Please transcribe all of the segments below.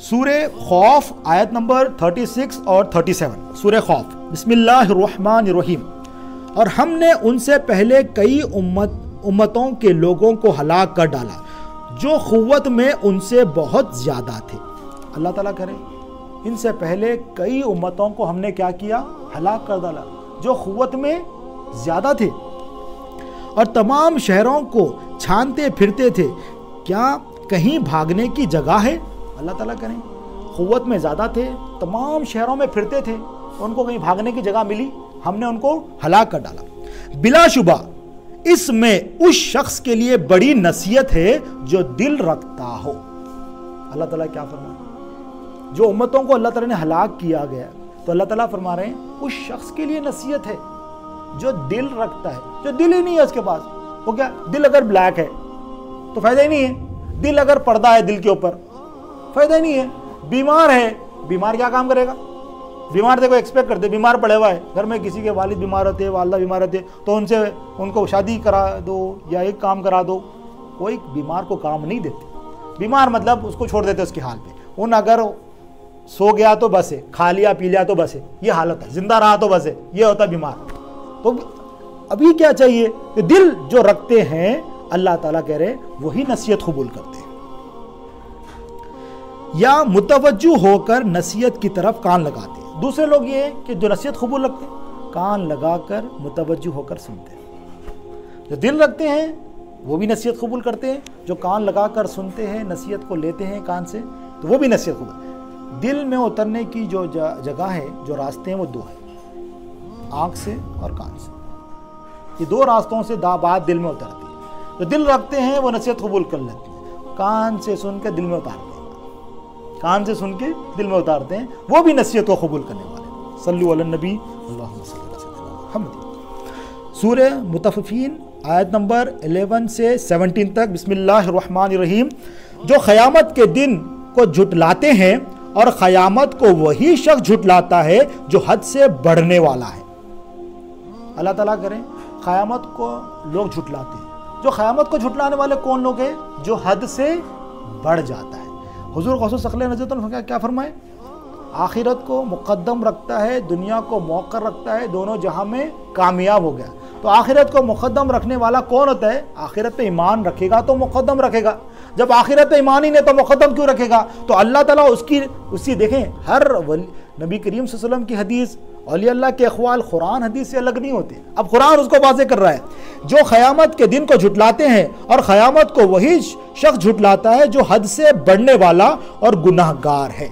सूरे खौफ आयत नंबर 36 और 37। सूरे खौफ, बिस्मिल्लाहिर्रहमानिर्रहीम। और हमने उनसे पहले कई उम्मतों के लोगों को हलाक कर डाला जो क़ुव्वत में उनसे बहुत ज़्यादा थे। अल्लाह ताला करे इनसे पहले कई उम्मतों को हमने क्या किया, हलाक कर डाला जो क़ुव्वत में ज़्यादा थे और तमाम शहरों को छानते फिरते थे, क्या कहीं भागने की जगह है। अल्लाह ताला करें क़ुव्वत में ज़्यादा थे, तमाम शहरों में फिरते थे, उनको कहीं भागने की जगह मिली, हमने उनको हलाक कर डाला। बिलाशुबा इसमें उस शख्स के लिए बड़ी नसीहत है जो दिल रखता हो। अल्लाह ताला क्या फरमा रहे हैं, जो उम्मतों को अल्लाह ताला ने हलाक किया गया तो अल्लाह ताला फरमा रहे हैं उस शख्स के लिए नसीहत है जो दिल रखता है। जो दिल ही नहीं है उसके पास, वो क्या, दिल अगर ब्लैक है तो फायदा ही नहीं है, दिल अगर पर्दा है दिल के ऊपर फायदा ही नहीं है। बीमार है, बीमार क्या काम करेगा, बीमार देखो एक्सपेक्ट करते, बीमार पड़े हुआ है, घर में किसी के वालिद बीमार होते, वालदा बीमार होते, तो उनको शादी करा दो या एक काम करा दो, कोई बीमार को काम नहीं देते। बीमार मतलब उसको छोड़ देते उसके हाल पे। उन अगर सो गया तो बस है, खा लिया पी लिया तो बस है, ये हालत है, जिंदा रहा तो बस है, ये होता है बीमार। तो अभी क्या चाहिए, दिल जो रखते हैं अल्लाह ताला कह रहे वही नसीहत कबूल करते हैं। या मुतवज्जो होकर नसीहत की तरफ कान लगाते हैं। दूसरे लोग ये कि जो नसीहत कबूल रखते हैं कान लगाकर मुतवज्जो होकर सुनते हैं। जो दिल रखते हैं वो भी नसीहत कबूल करते हैं, जो कान लगाकर सुनते हैं, नसीहत को लेते हैं कान से, तो वो भी नसीहत कबूल। दिल में उतरने की जो जगह है, जो रास्ते हैं वो दो हैं, आँख से और कान से। ये दो रास्तों से बात दिल में उतरती है। जो दिल रखते हैं वो नसीहत कबूल कर लेते हैं, कान से सुन के दिल में उतारते हैं, कान से सुन के दिल में उतारते हैं, वो भी नसीहत को कबूल करने वाले। सल्लु अला नबी अल्लाहुम्मा सल्लि अला सय्यिदिना मुहम्मद। सूरे मुतफ़्फ़िफ़ीन आयत नंबर 11 से 17 तक। बिस्मिल्लाहिर्रहमानिर्रहीम। जो क़यामत के दिन को झुटलाते हैं और क़यामत को वही शख्स झुटलाता है जो हद से बढ़ने वाला है। अल्लाह ताला करें क़यामत को लोग झुटलाते हैं। जो क़यामत को झुटलाने वाले कौन लोग हैं, जो हद से बढ़ जाता है। हुज़ूर गौस सक़ले नज़र क्या फरमाए, आखिरत को मुक़द्दम रखता है, दुनिया को मौक़र रखता है, दोनों जहां में कामयाब हो गया। तो आखिरत को मुक़द्दम रखने वाला कौन होता है, आखिरत पे ईमान रखेगा तो मुक़द्दम रखेगा। जब आखिरत पे ईमान ही नहीं तो मुक़द्दम क्यों रखेगा। तो अल्लाह ताला उसी देखें, हर नबी करीम सल्लल्लाहु अलैहि वसल्लम की हदीस, औलिया अल्लाह के अक़वाल कुरान हदीस से अलग नहीं होते। अब कुरान उसको वाज़ेह कर रहा है, जो क़यामत के दिन को झुटलाते हैं और क़यामत को वही शख्स झुटलाता है जो हद से बढ़ने वाला और गुनाहगार है।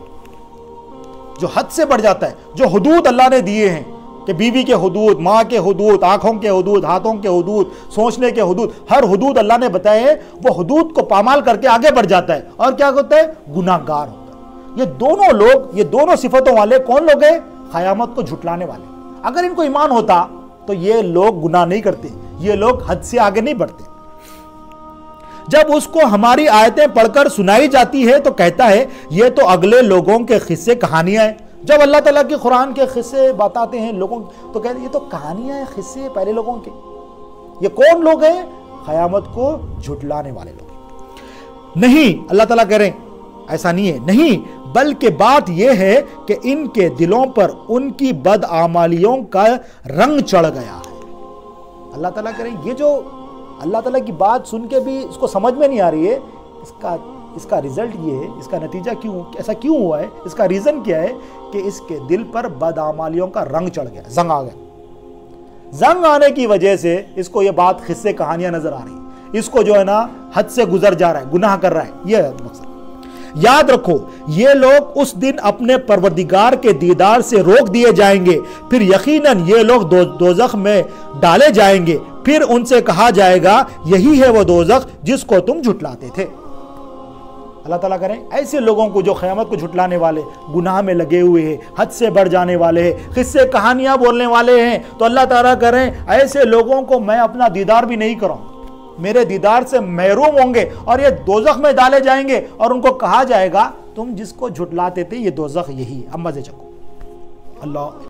जो हद से बढ़ जाता है, जो हुदूद अल्लाह ने दिए हैं कि बीवी के हुदूद, माँ के हुदूद, आँखों के हुदूद, हाथों के हुदूद, सोचने के हुदूद, हर हुदूद अल्लाह ने बताए हैं, वो हुदूद को पामाल करके आगे बढ़ जाता है और क्या होता है, गुनाहगार होता है। ये दोनों लोग, ये दोनों सिफतों वाले कौन लोग हैं, क़यामत को झुटलाने वाले। अगर इनको ईमान होता तो ये लोग गुनाह नहीं करते, ये लोग हद से आगे नहीं बढ़ते। जब उसको हमारी आयतें पढ़कर सुनाई जाती है तो कहता है ये तो अगले लोगों के किस्से कहानियां हैं। जब अल्लाह ताला के कुरान के किस्से बताते हैं लोगों तो कहते हैं ये तो कहानियां हैं, किस्से हैं पहले लोगों के। ये कौन लोग हैं, क़यामत को झुटलाने वाले लोग। नहीं, अल्लाह ताला कह रहे हैं ऐसा नहीं है, नहीं, बल्कि बात यह है कि इनके दिलों पर उनकी बदआमालियों का रंग चढ़ गया है। अल्लाह ताला कह रहे हैं ये जो अल्लाह ताला की बात सुन के भी इसको समझ में नहीं आ रही है, इसका रिजल्ट ये है, इसका नतीजा क्यों, ऐसा क्यों हुआ है, इसका रीज़न क्या है कि इसके दिल पर बदआमालियों का रंग चढ़ गया, जंग आ गया। जंग आने की वजह से इसको ये बात किस्से कहानियां नजर आ रही है, इसको जो है ना हद से गुजर जा रहा है, गुनाह कर रहा है, यह मकसद। याद रखो ये लोग उस दिन अपने परवरदिगार के दीदार से रोक दिए जाएंगे, फिर यकीनन ये लोग दोज़ख में डाले जाएंगे, फिर उनसे कहा जाएगा यही है वो दोज़ख जिसको तुम झुटलाते थे। अल्लाह ताला करें ऐसे लोगों को जो क़यामत को झुटलाने वाले, गुनाह में लगे हुए हैं, हद से बढ़ जाने वाले हैं, किस्से कहानियां बोलने वाले हैं, तो अल्लाह ताला करें ऐसे लोगों को मैं अपना दीदार भी नहीं करूँ, मेरे दीदार से महरूम होंगे और ये दोज़ख में डाले जाएंगे और उनको कहा जाएगा तुम जिसको झुटलाते थे ये दोज़ख यही है, अब मजे चको। अल्लाह